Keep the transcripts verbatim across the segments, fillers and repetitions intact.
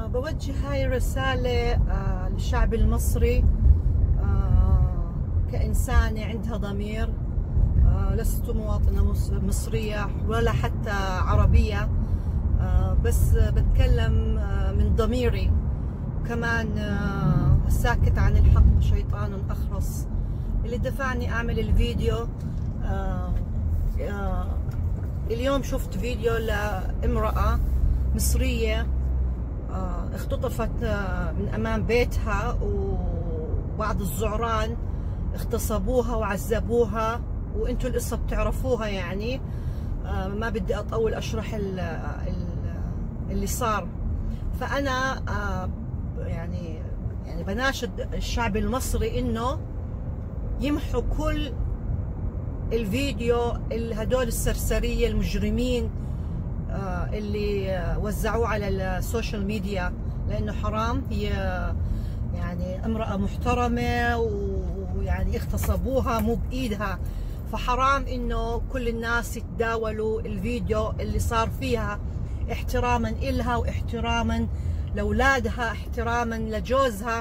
أه بوجه هاي الرسالة أه للشعب المصري أه كإنسانة عندها ضمير. أه لست مواطنة مصرية ولا حتى عربية، أه بس بتكلم أه من ضميري. كمان أه الساكت عن الحق شيطان أخرس. اللي دفعني أعمل الفيديو أه أه اليوم شفت فيديو لامرأة مصرية اختطفت من امام بيتها، وبعض الزعران اغتصبوها وعذبوها، وانتم القصه بتعرفوها. يعني ما بدي اطول اشرح اللي صار. فانا يعني يعني بناشد الشعب المصري انه يمحوا كل الفيديو هدول السرسريه المجرمين اللي وزعوه على السوشيال ميديا، لانه حرام. هي يعني امرأة محترمة ويعني اغتصبوها مو بايدها، فحرام انه كل الناس يتداولوا الفيديو اللي صار فيها، احتراما إلها واحتراما لاولادها، احتراما لجوزها.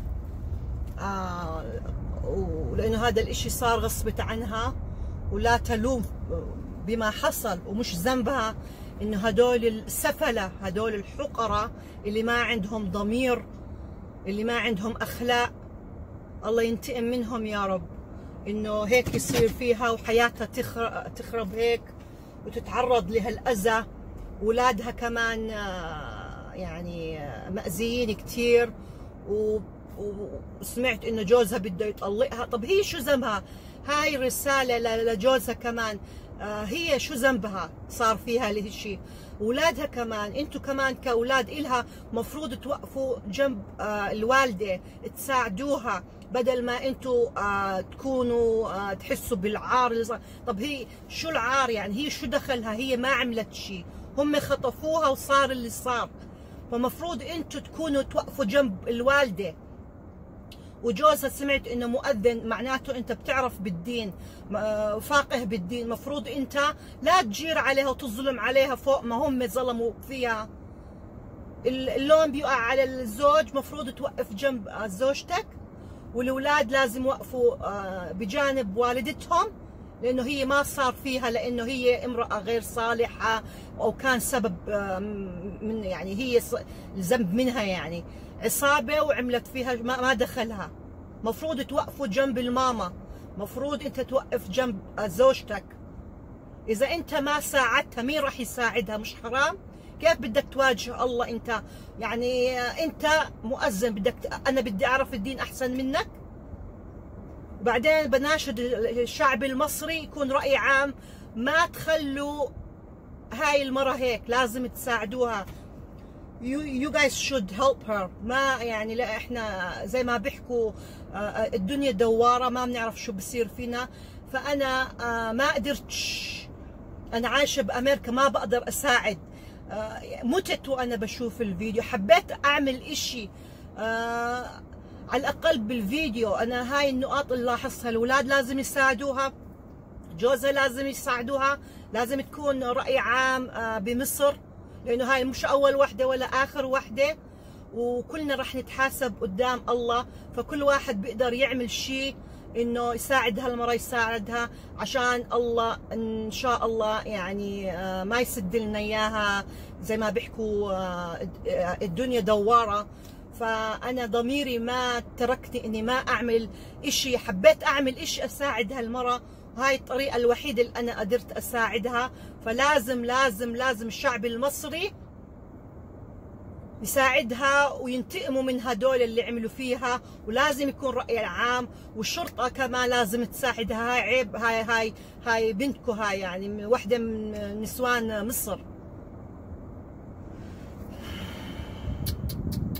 آه ولانه هذا الاشي صار غصبت عنها، ولا تلوم بما حصل، ومش ذنبها انه هدول السفلة، هدول الحقرة اللي ما عندهم ضمير، اللي ما عندهم اخلاق، الله ينتقم منهم يا رب. انه هيك يصير فيها وحياتها تخرب هيك وتتعرض لهالاذى. اولادها كمان يعني مأذيين كثير، وسمعت انه جوزها بده يطلقها. طب هي شو ذنبها؟ هاي رسالة لجوزها كمان. آه هي شو ذنبها صار فيها هالشيء؟ اولادها كمان، انتم كمان كاولاد إلها مفروض توقفوا جنب آه الوالده، تساعدوها، بدل ما انتم آه تكونوا آه تحسوا بالعار اللي صار. طب هي شو العار يعني؟ هي شو دخلها؟ هي ما عملت شيء، هم خطفوها وصار اللي صار. فمفروض انتم تكونوا توقفوا جنب الوالده. وجوزها سمعت انه مؤذن، معناته انت بتعرف بالدين، فاقه بالدين، مفروض انت لا تجير عليها وتظلم عليها فوق ما هم ظلموا فيها. اللوم بيقع على الزوج، مفروض توقف جنب زوجتك، والاولاد لازم يوقفوا بجانب والدتهم، لانه هي ما صار فيها، لانه هي امرأة غير صالحة، او كان سبب من يعني هي الذنب منها، يعني عصابة وعملت فيها، ما دخلها. مفروض توقفوا جنب الماما، مفروض انت توقف جنب زوجتك. اذا انت ما ساعدتها مين راح يساعدها؟ مش حرام؟ كيف بدك تواجه الله انت؟ يعني انت مؤذن، بدك انا بدي اعرف الدين احسن منك؟ وبعدين بناشد الشعب المصري يكون رأي عام، ما تخلوا هاي المرة هيك، لازم تساعدوها. You, you guys should help her. ما يعني لا احنا زي ما بيحكوا الدنيا دوارة، ما بنعرف شو بصير فينا. فأنا ما قدرتش، أنا عايشة بأمريكا ما بقدر أساعد. متت وأنا بشوف الفيديو، حبيت أعمل إشي على الأقل بالفيديو. أنا هاي النقاط اللي لاحظتها، الأولاد لازم يساعدوها، جوزها لازم يساعدوها، لازم تكون رأي عام بمصر، لأنه هاي مش أول وحدة ولا آخر وحدة، وكلنا رح نتحاسب قدام الله. فكل واحد بيقدر يعمل شيء إنه يساعد هالمرة، يساعدها عشان الله إن شاء الله يعني ما يسد لنا إياها. زي ما بيحكوا الدنيا دوارة. فأنا ضميري ما تركني إني ما أعمل إشي، حبيت أعمل إشي أساعد هالمرة، هاي الطريقة الوحيدة اللي أنا قدرت أساعدها. فلازم لازم لازم الشعب المصري يساعدها وينتقموا من هدول اللي عملوا فيها، ولازم يكون رأي العام، والشرطة كمان لازم تساعدها. هاي عيب، هاي هاي هاي بنتكو، هاي يعني وحدة من نسوان مصر.